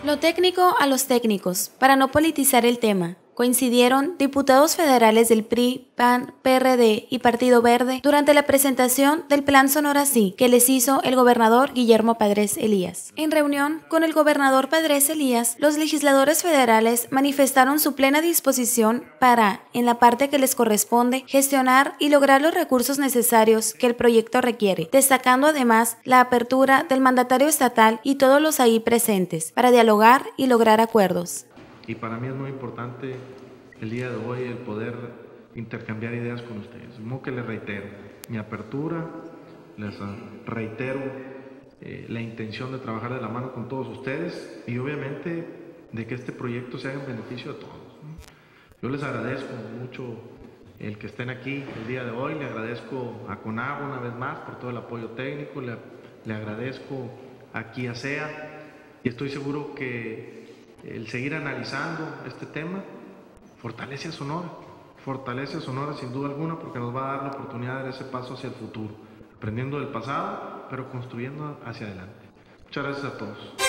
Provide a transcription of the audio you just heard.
Lo técnico a los técnicos, para no politizar el tema. Coincidieron diputados federales del PRI, PAN, PRD y Partido Verde durante la presentación del Plan Sonora Sí que les hizo el gobernador Guillermo Padres Elías. En reunión con el gobernador Padres Elías, los legisladores federales manifestaron su plena disposición para, en la parte que les corresponde, gestionar y lograr los recursos necesarios que el proyecto requiere, destacando además la apertura del mandatario estatal y todos los ahí presentes para dialogar y lograr acuerdos. Y para mí es muy importante el día de hoy el poder intercambiar ideas con ustedes. Como que les reitero mi apertura, les reitero la intención de trabajar de la mano con todos ustedes y obviamente de que este proyecto se haga en beneficio de todos. Yo les agradezco mucho el que estén aquí el día de hoy, le agradezco a CONAGUA una vez más por todo el apoyo técnico, le agradezco aquí a SEA y estoy seguro que el seguir analizando este tema fortalece a Sonora sin duda alguna porque nos va a dar la oportunidad de dar ese paso hacia el futuro, aprendiendo del pasado pero construyendo hacia adelante. Muchas gracias a todos.